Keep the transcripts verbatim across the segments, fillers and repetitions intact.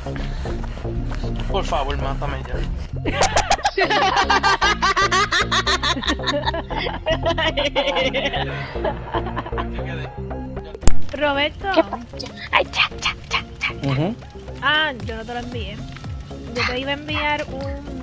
Por favor, mátame ya. Roberto. Ay, cha, cha, cha, cha. Uh-huh. Ah, yo no te lo envié. Yo te iba a enviar un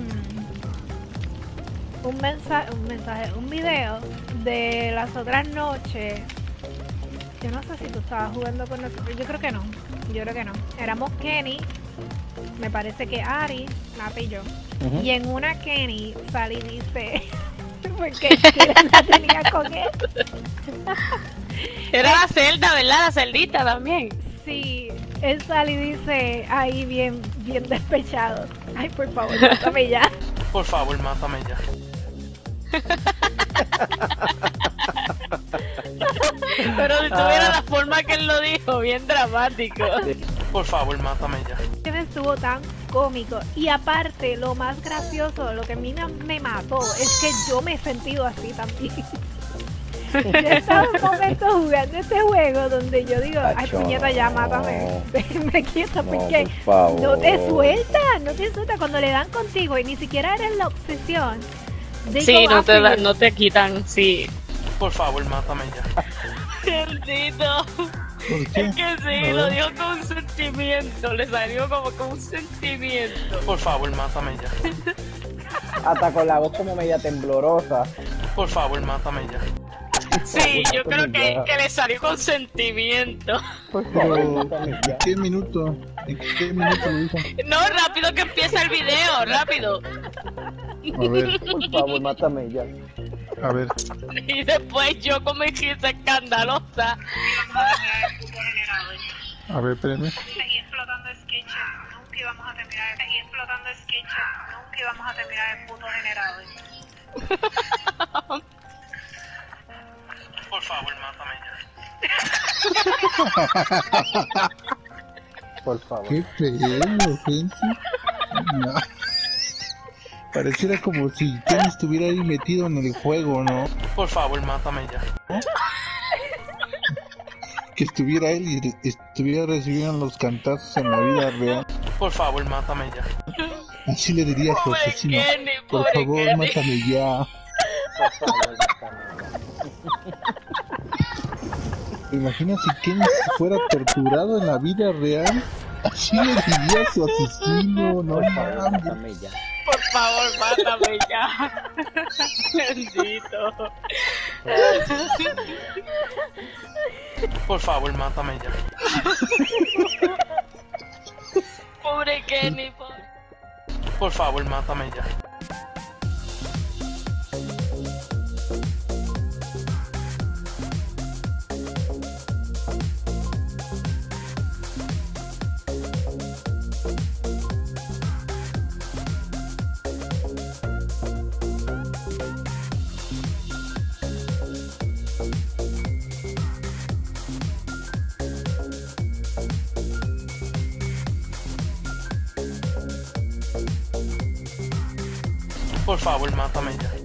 un mensaje, un mensaje, un video de las otras noches. Yo no sé si tú estabas jugando con nosotros. Yo creo que no. Yo creo que no. Éramos Kenny, me parece que Ari, Nata y yo. Uh-huh. Y en una Kenny sale y dice, porque la tenía con él. Era la celda, ¿verdad? La celdita también. Sí, él sale y dice ahí bien, bien despechado. Ay, por favor, mátame ya. Por favor, mátame ya. Pero si tuviera la forma que él lo dijo, bien dramático. Por favor, mátame ya. Que me estuvo tan cómico. Y aparte, lo más gracioso, lo que a mí me, me mató, es que yo me he sentido así también. Yo he estado un momento jugando este juego donde yo digo, ay, Acho, puñeta, ya no. mátame. Déjame quieta, No, porque por favor. no te suelta, no te suelta cuando le dan contigo y ni siquiera eres la obsesión. They Sí, go no after te, da- you. no te quitan, sí. Por favor, mátame ya. Bendito. ¿Por qué? Es que sí, A lo ver. dijo con un sentimiento, le salió como con un sentimiento. Por favor, mátame ya. Hasta con la voz como media temblorosa. Por favor, mátame ya. Sí, yo creo Mátame que, ya. que le salió con sentimiento. Por favor, Pero, mátame ya. ¿en qué minuto? ¿En qué minuto lo dijo? No, rápido que empieza el video, rápido. A ver, Por favor, mátame ya. a ver. Y después yo como risa escandalosa. A ver, espérenme. Seguí explotando sketches, nunca íbamos a terminar. Seguí explotando sketches, nunca íbamos a terminar el puto generador. Por favor, mátame ya. Por favor. Qué feo, gente. No. Pareciera como si Ken estuviera ahí metido en el juego, ¿no? Por favor, mátame ya. Que estuviera él y re- estuviera recibiendo los cantazos en la vida real. Por favor, mátame ya. Así le diría a su Pobre asesino. Kenny, Por pobre favor, Kenny. mátame ya. Por favor, mátame ya. ¿Te imaginas si Ken fuera torturado en la vida real? Así le diría a su asesino, no Por favor, mames. mátame ya. Por favor, mátame ya. Bendito. Por favor, mátame ya. Pobre Kenny, pobre. Por favor, mátame ya. Por favor, mátame ya.